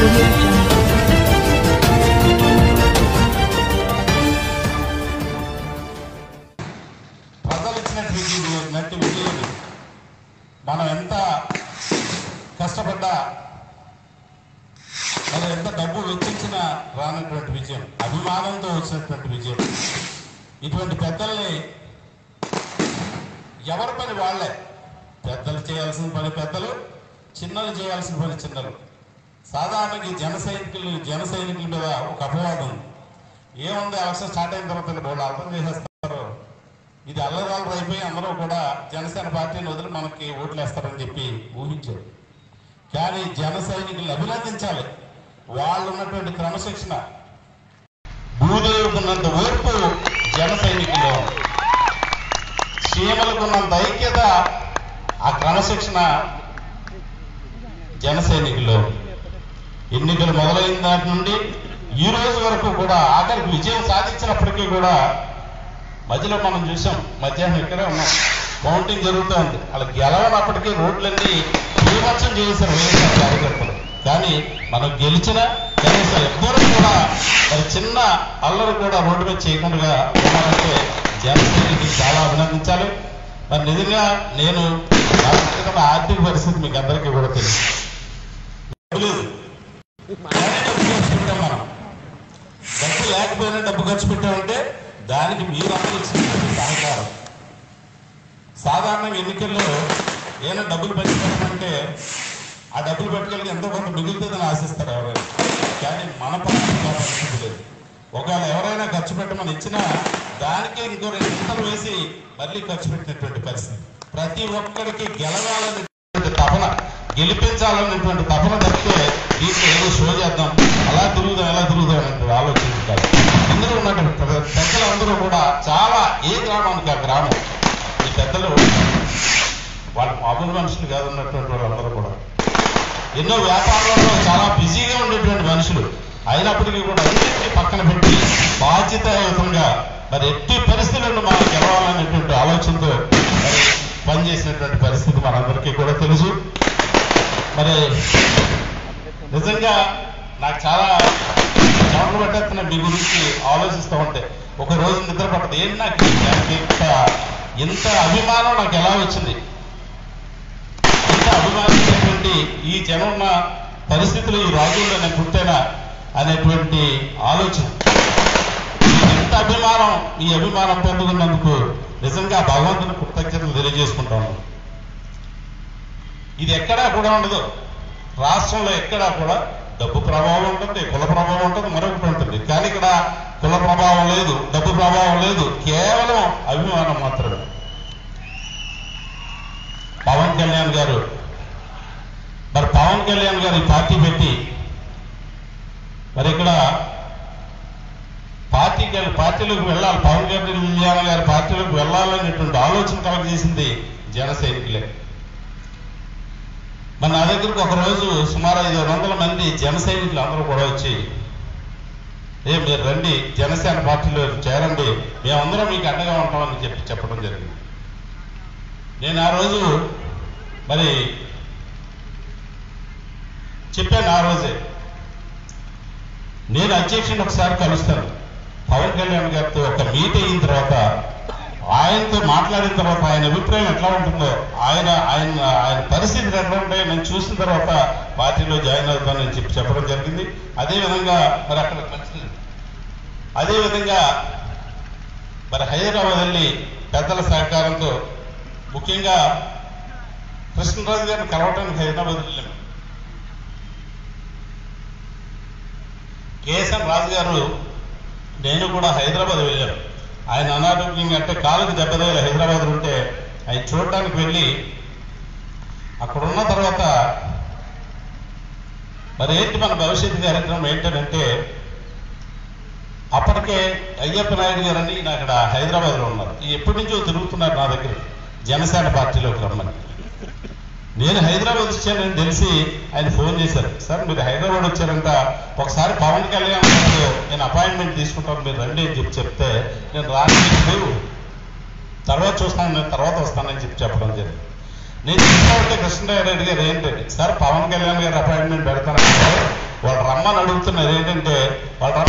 విజయం మనం ఎంత కష్టపడ్డా మనం ఎంత డబ్బు వెచ్చించినా రానటువంటి విజయం, అభిమానంతో వచ్చినటువంటి విజయం. ఇటువంటి పెద్దల్ని ఎవరి పని వాళ్ళే, పెద్దలు చేయాల్సిన పని పెద్దలు, చిన్నలు చేయాల్సిన పని చిన్నలు. సాధారణంగా జన సైనికుల మీద ఒక అపవాదం ఏముంది, ఎలక్షన్ స్టార్ట్ అయిన తర్వాత వాళ్ళు అర్థం చేసేస్తారు, ఇది అల్లరాలు అయిపోయి అందరూ కూడా జనసేన పార్టీని వదిలి మనకి ఓట్లు వేస్తారని చెప్పి ఊహించారు. కానీ జన సైనికులను అభినందించాలి. వాళ్ళు ఉన్నటువంటి క్రమశిక్షణ, భూదేవుకున్నంత ఓర్పు జన సైనికులు, చీమలకున్నంత ఐక్యత ఆ క్రమశిక్షణ జన సైనికులు. ఎన్నికలు మొదలైన దాటి నుండి ఈ రోజు వరకు కూడా ఆఖరికి విజయం సాధించినప్పటికీ కూడా మధ్యలో మనం చూసాం, మధ్యాహ్నం ఇక్కడే ఉన్నాం, కౌంటింగ్ జరుగుతూ ఉంది. అలా గెలవనప్పటికీ రోడ్లన్నీ విమర్శం చేశారు వైఎస్ఆర్ కార్యకర్తలు. కానీ మనం గెలిచిన కనీసం ఎవ్వరూ కూడా మరి చిన్న అల్లరి కూడా రోడ్డు మీద చేయకుండా ఉన్నారంటే జనసేనకి చాలా అభినందించాలి. మరి నిజంగా నేను ఆర్థిక పరిస్థితి మీకు అందరికీ కూడా తెలుసు. మనం డబ్బు లేకపోయినా డబ్బు ఖర్చు పెట్టామంటే దానికి మీరు అందరిచ్చినటువంటి సహకారం. సాధారణంగా ఎన్నికల్లో ఏమైనా డబ్బులు పంచిపెట్టమంటే ఆ డబ్బులు పెట్టుకెళ్ళి ఎంతో కొంత మిగులుతుందని ఆశిస్తారు ఎవరైనా. కానీ మన పరిస్థితి లేదు. ఒకవేళ ఎవరైనా ఖర్చు పెట్టమని ఇచ్చినా దానికి ఇంకో 2 గంటలు వేసి మళ్ళీ ఖర్చు పెట్టినటువంటి పరిస్థితి. ప్రతి ఒక్కరికి గెలవాలనేటువంటి తపన, గెలిపించాలనేటువంటి తపన తప్పితే దీంట్లో ఏదో షో చేద్దాం, అలా తిరుగుదాం ఎలా తిరుగుదాం అనేటువంటి ఆలోచించాలి. ఇందులో ఉన్నటువంటి పెద్దలందరూ కూడా చాలా, ఏ గ్రామానికి ఆ గ్రామం, ఈ పెద్దలు వాళ్ళ మామూలు మనుషులు కాదన్నటువంటి వాళ్ళందరూ కూడా ఎన్నో వ్యాపారాల్లో చాలా బిజీగా ఉండేటువంటి మనుషులు అయినప్పటికీ కూడా అన్నింటినీ పక్కన పెట్టి బాధ్యతాయుతంగా మరి ఎట్టి పరిస్థితులను మనం గెలవాలనేటువంటి ఆలోచనతో మరి పనిచేసినటువంటి పరిస్థితి మనందరికీ కూడా తెలుసు. మరి నిజంగా నాకు చాలా చెమటలు పట్టేస్తున్న మీ గురించి ఆలోచిస్తూ ఉంటే ఒక రోజు నిద్ర పట్టదు. ఏంటి నాకు ఇంత అభిమానం నాకు ఎలా వచ్చింది, ఇంత అభిమానించేటువంటి ఈ జనం ఉన్న పరిస్థితులు ఈ రాజుల్లో నేను పుట్టానా అనేటువంటి ఆలోచన. ఇంత అభిమానం, ఈ అభిమానం పొందుకున్నందుకు నిజంగా భగవంతుని కృతజ్ఞతలు తెలియజేసుకుంటాను. ఇది ఎక్కడా కూడా ఉండదు, రాష్ట్రంలో ఎక్కడా కూడా డబ్బు ప్రభావం ఉంటుంది, కుల ప్రభావం ఉంటుంది, మరొకటి ఉంటుంది. కానీ ఇక్కడ కుల ప్రభావం లేదు, డబ్బు ప్రభావం లేదు, కేవలం అభిమానం మాత్రమే. పవన్ కళ్యాణ్ గారు ఈ పార్టీ పెట్టి మరి ఇక్కడ పార్టీలోకి వెళ్ళాలి, పవన్ కళ్యాణ్ గారి పార్టీలోకి వెళ్ళాలనేటువంటి ఆలోచన కలగజేసింది జన సైనికులే. మన నా దగ్గరకు ఒకరోజు సుమారు 500 మంది జన సైనికులు అందరూ కూడా వచ్చి, మీరు రండి జనసేన పార్టీలో చేరండి, మేమందరం మీకు అండగా ఉంటామని చెప్పడం జరిగింది. నేను ఆ రోజు మరి చెప్పాను, ఆ రోజే నేను అధ్యక్షుని ఒకసారి కలుస్తాను, పవన్ కళ్యాణ్ గారితో ఒక మీట్ అయిన తర్వాత ఆయనతో మాట్లాడిన తర్వాత ఆయన అభిప్రాయం ఎట్లా ఉంటుందో, ఆయన పరిస్థితి ఎట్లా ఉంటాయో నేను చూసిన తర్వాత పార్టీలో జాయిన్ అవుతానని చెప్పడం జరిగింది. అదేవిధంగా మరి అక్కడ కలిసింది. అదేవిధంగా మరి హైదరాబాద్ వెళ్ళి పెద్దల సహకారంతో ముఖ్యంగా కృష్ణరాజు గారిని కలవటానికి హైదరాబాద్ వెళ్ళాము. కేఎస్ఎన్ రాజు గారు నేను కూడా హైదరాబాద్ వెళ్ళాను. ఆయన అనారోగ్యంగా అంటే కాలుకి దెబ్బతగిలి హైదరాబాద్ ఉంటే ఆయన చూడటానికి వెళ్ళి అక్కడ ఉన్న తర్వాత మరి ఏంటి మన భవిష్యత్తు కార్యక్రమం ఏంటంటే, అప్పటికే అయ్యప్ప నాయుడు గారని ఈయన అక్కడ హైదరాబాద్లో ఉన్నారు. ఎప్పటి నుంచో తిరుగుతున్నారు నా దగ్గర జనసేన పార్టీలోకి రమ్మని. నేను హైదరాబాద్ వచ్చానని తెలిసి ఆయన ఫోన్ చేశారు, సార్ మీరు హైదరాబాద్ వచ్చారంట, ఒకసారి పవన్ కళ్యాణ్ గారు నేను అపాయింట్మెంట్ తీసుకుంటాను, మీరు రండి అని చెప్తే నేను రాలేదు, తర్వాత చూస్తాను, నేను తర్వాత వస్తానని చెప్పడం జరిగింది. నేను చెప్పినట్టే కృష్ణరాజు గారు ఏంటంటే, సార్ పవన్ కళ్యాణ్ గారు అపాయింట్మెంట్ పెడతానంటే వాళ్ళు రమ్మని అడుగుతున్నారు. ఏంటంటే వాళ్ళు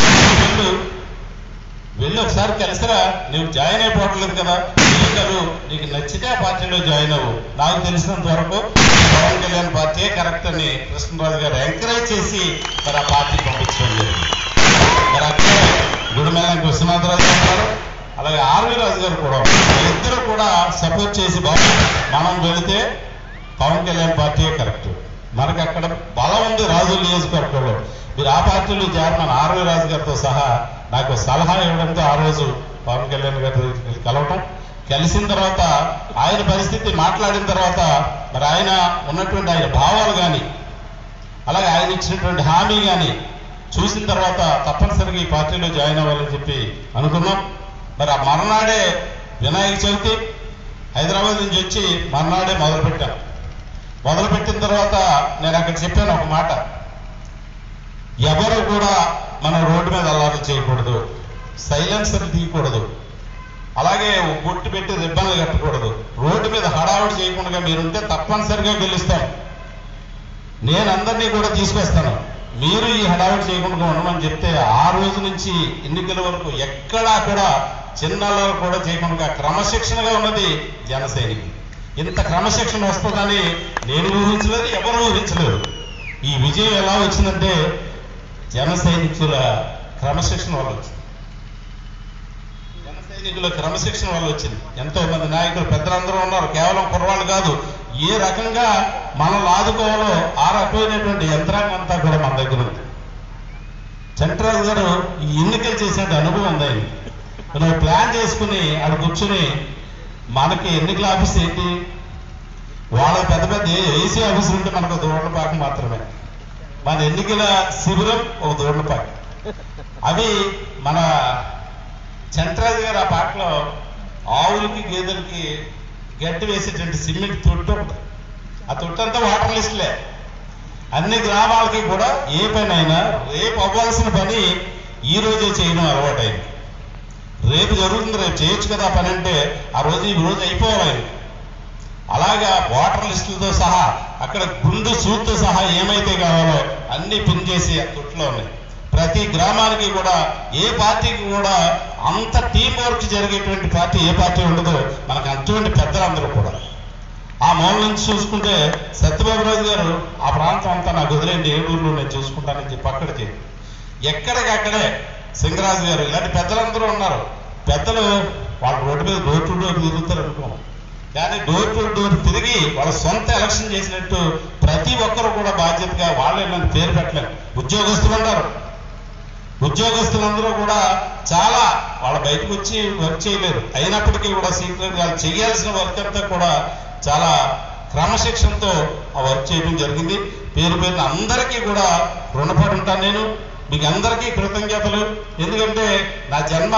వెళ్ళి ఒకసారి కలిసిరా, నువ్వు జాయిన్ అయిపోవట్లేదు కదా, ఎన్నికలు నీకు నచ్చితే ఆ పార్టీలో జాయిన్ అవ్వు. నాకు తెలిసినంత వరకు పవన్ కళ్యాణ్ పార్టీయే కరెక్ట్ అని కృష్ణరాజు గారు ఎంకరేజ్ చేసి మరి ఆ పార్టీ పంపించడం జరిగింది. మరి అక్కడే గుడిమెల్లం కృష్ణనాథరాజు గారు అలాగే ఆర్వి రాజు గారు కూడా ఇద్దరు కూడా సపోర్ట్ చేసి బాబు మనం వెళితే పవన్ కళ్యాణ్ పార్టీయే కరెక్ట్, మనకి అక్కడ బలం ఉంది రాజు నియోజకవర్గంలో, మీరు ఆ పార్టీలో చేరమని ఆర్వి రాజు గారితో సహా నాకు సలహా ఇవ్వడంతో ఆ రోజు పవన్ కళ్యాణ్ గారి కలవటం, కలిసిన తర్వాత ఆయన పరిస్థితి మాట్లాడిన తర్వాత మరి ఆయన ఉన్నటువంటి ఆయన భావాలు కానీ అలాగే ఆయన ఇచ్చినటువంటి హామీ కానీ చూసిన తర్వాత తప్పనిసరిగా ఈ పార్టీలో జాయిన్ అవ్వాలని చెప్పి అనుకున్నాం. మరి ఆ మర్నాడే వినాయక చవితి హైదరాబాద్ నుంచి వచ్చి మర్నాడే మొదలుపెట్టిన తర్వాత నేను అక్కడ చెప్పాను ఒక మాట, ఎవరు కూడా మనం రోడ్డు మీద అల్లాటలు చేయకూడదు, సైలెన్సర్లు తీయకూడదు, అలాగే బొట్టు పెట్టి రిబ్బన్లు కట్టకూడదు, రోడ్డు మీద హడావుడి చేయకుండా మీరుంటే తప్పనిసరిగా గెలుస్తాం, నేను అందరినీ కూడా తీసుకొస్తాను, మీరు ఈ హడావుడి చేయకుండా ఉండమని చెప్తే ఆ రోజు నుంచి ఎన్నికల వరకు ఎక్కడా కూడా చిన్నలు కూడా చేయకుండా క్రమశిక్షణగా ఉన్నది జన సైనికులు. ఇంత క్రమశిక్షణ వస్తుందని నేను ఊహించలేదు, ఎవరు ఊహించలేదు. ఈ విజయం ఎలా వచ్చిందంటే జన సైనికుల క్రమశిక్షణ వల్ల వచ్చింది. క్రమశిక్షణ వల్ల వచ్చింది. ఎంతో మంది నాయకులు పెద్దలందరూ ఉన్నారు, కేవలం కుర్రవాళ్ళు కాదు. ఏ రకంగా మనల్ని ఆదుకోవాలో ఆ రకమైనటువంటి యంత్రాంగం అంతా కూడా మన దగ్గర ఉంది. చంద్రరాజు గారు ఈ ఎన్నికలు చేసే అనుభవం ఉంది. ఆయన ప్లాన్ చేసుకుని ఆడ కూర్చుని మనకి ఎన్నికల ఆఫీస్ ఏంటి, వాళ్ళ పెద్ద పెద్ద ఏసీ ఆఫీసులు ఉంటే మనకు దూడలపాక మాత్రమే, మన ఎన్నికల శిబిరం ఒక దూడలపాక. అవి మన చంద్రరాజు గారు ఆ పాటలో ఆవులకి గేదెలకి గడ్డి వేసేటువంటి సిమెంట్ తొట్టు ఉంటుంది. ఆ తొట్టు అంతా వాటర్ లిస్టులే. అన్ని గ్రామాలకి కూడా ఏ పని అయినా రేపు అవ్వాల్సిన పని ఈ రోజే చేయడం అలవాటైంది. రేపు జరుగుతుంది, రేపు చేయొచ్చు కదా పని అంటే ఆ రోజు ఈ రోజు అయిపోవాలి. అలాగా వాటర్ లిస్టులతో సహా అక్కడ గుండు సూత్తో సహా ఏమైతే కావాలో అన్ని పిన్ చేసి ఆ తొట్టులో ఉన్నాయి. ప్రతి గ్రామానికి కూడా ఏ పార్టీకి కూడా అంత టీం వర్క్ జరిగేటువంటి పార్టీ ఏ పార్టీ ఉండదో మనకు అటువంటి పెద్దలందరూ కూడా. ఆ మూల నుంచి చూసుకుంటే సత్యబాబురాజు గారు ఆ ప్రాంతం అంతా నాకు వదిలేండి, ఏలూరులో నేను చూసుకుంటానని చెప్పి అక్కడికి ఎక్కడికక్కడే సింగరాజు గారు ఇలాంటి పెద్దలందరూ ఉన్నారు. పెద్దలు వాళ్ళ రోడ్డు మీద డోర్ టు డోర్ తిరుగుతారు అనుకోం, కానీ డోర్ టు డోర్ తిరిగి వాళ్ళ సొంత ఎలక్షన్ చేసినట్టు ప్రతి ఒక్కరు కూడా బాధ్యతగా వాళ్ళే నన్ను పేరు పెట్టలేరు. ఉద్యోగస్తులు ఉన్నారు, ఉద్యోగస్తులందరూ కూడా చాలా వాళ్ళ బయటకు వచ్చి వర్క్ చేయలేరు, అయినప్పటికీ కూడా సీక్రెట్ వాళ్ళు చేయాల్సిన వర్క్ అంతా కూడా చాలా క్రమశిక్షణతో ఆ వర్క్ చేయడం జరిగింది. పేరు పేరున అందరికీ కూడా రుణపడి ఉంటాను నేను. మీకు అందరికీ కృతజ్ఞతలు. ఎందుకంటే నా జన్మ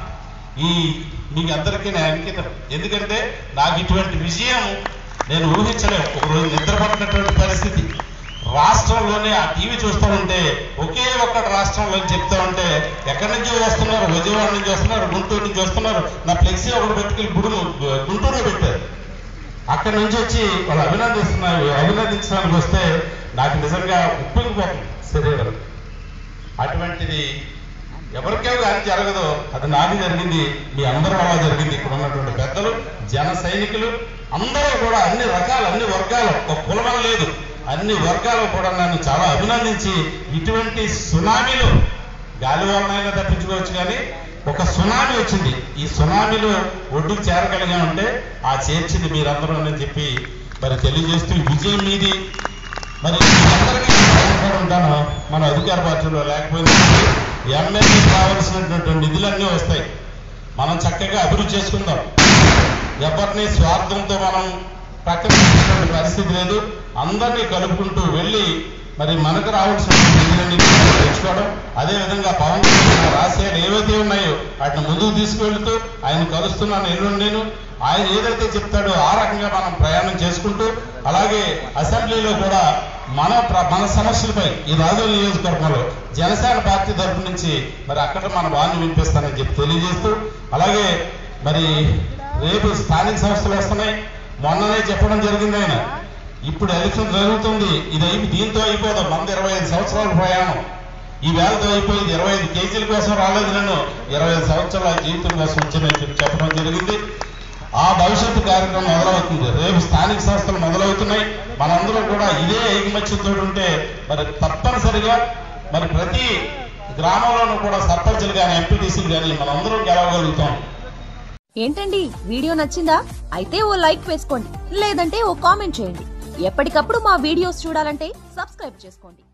మీకు అందరికీ నేను అంకితం. ఎందుకంటే నాకు ఇటువంటి విజయం నేను ఊహించలేము. ఒకరోజు నిద్రపడినటువంటి పరిస్థితి, రాష్ట్రంలోనే ఆ టీవీ చూస్తూ ఉంటే ఒకే ఒక్కటి రాష్ట్రంలో చెప్తా ఉంటే ఎక్కడి నుంచో వస్తున్నారు, విజయవాడ నుంచి వస్తున్నారు, గుంటూరు నుంచి వస్తున్నారు. నా ఫ్లెక్సీ ఒకటి పెట్టుకుని గుంటూరులో పెట్టారు. అక్కడి నుంచి వచ్చి వాళ్ళు అభినందించడానికి వస్తే నాకు నిజంగా ఉప్పిపోతుంది శరీరం. అటువంటిది ఎవరికే కానీ జరగదో అది నాకు జరిగింది, మీ అందరి వల్ల జరిగింది. ఇక్కడ ఉన్నటువంటి పెద్దలు, జన సైనికులు అందరూ కూడా అన్ని రకాల అన్ని వర్గాలు, ఒక కులం లేదు, అన్ని వర్గాలు కూడా నన్ను చాలా అభినందించి ఇటువంటి సునామీలో గాలి వలనైనా తప్పించుకోవచ్చు, కానీ ఒక సునామీ వచ్చింది. ఈ సునామీలో ఒడ్డుకు చేరగలిగా ఉంటే ఆ చేర్చింది మీరందరూ అని చెప్పి మరి తెలియజేస్తూ విజయం మీది. మరి అందరికీ ఉంటాను, మన అధికార పార్టీలో లేకపోయినా ఎమ్మెల్యే కావాల్సినటువంటి నిధులన్నీ వస్తాయి. మనం చక్కగా అభివృద్ధి చేసుకుందాం. ఎవరిని స్వార్థంతో మనం ప్రకటించినటువంటి పరిస్థితి లేదు. అందరినీ కలుపుకుంటూ వెళ్ళి మరి మనకు రావాల్సిన నిధులన్నీ తెచ్చుకోవడం, అదేవిధంగా పవన్ కళ్యాణ్ రాష్ట్రాలు ఏవైతే ఉన్నాయో వాటిని ముందుకు తీసుకువెళ్తూ ఆయన కలుస్తున్నాను ఎల్లుండి నేను. ఆయన ఏదైతే చెప్తాడో ఆ రకంగా మనం ప్రయాణం చేసుకుంటూ, అలాగే అసెంబ్లీలో కూడా మన సమస్యలపై ఈ రాజోలు నియోజకవర్గంలో జనసేన పార్టీ తరఫు నుంచి మరి అక్కడ మన వారిని వినిపిస్తానని చెప్పి తెలియజేస్తూ, అలాగే మరి రేపు స్థానిక సంస్థలు వస్తున్నాయి. మొన్ననే చెప్పడం జరిగింది ఆయన, ఇప్పుడు ఎలక్షన్ జరుగుతుంది, ఇది దీంతో అయిపోదాం, మనది 25 సంవత్సరాల ప్రయాణం. ఈ వేళతో అయిపోయింది. 25 కేజీల కోసం రాలేదు, నేను 25 సంవత్సరాల జీవితం కోసం వచ్చి చెప్పడం జరిగింది. ఆ భవిష్యత్తు కార్యక్రమం మొదలవుతుంది. రేపు స్థానిక సంస్థలు మొదలవుతున్నాయి. మనందరం కూడా ఇదే ఐకమత్యంతో ఉంటే మరి తప్పనిసరిగా మరి ప్రతి గ్రామంలోనూ కూడా సర్పంచులు కానీ ఎంపీటీసీలు కానీ మనందరం గెలవగలుగుతాం. ఏంటండి, వీడియో నచ్చిందా? అయితే ఓ లైక్ వేసుకోండి, లేదంటే ఓ కామెంట్ చేయండి. ఎప్పటికప్పుడు మా వీడియోస్ చూడాలంటే సబ్స్క్రైబ్ చేసుకోండి.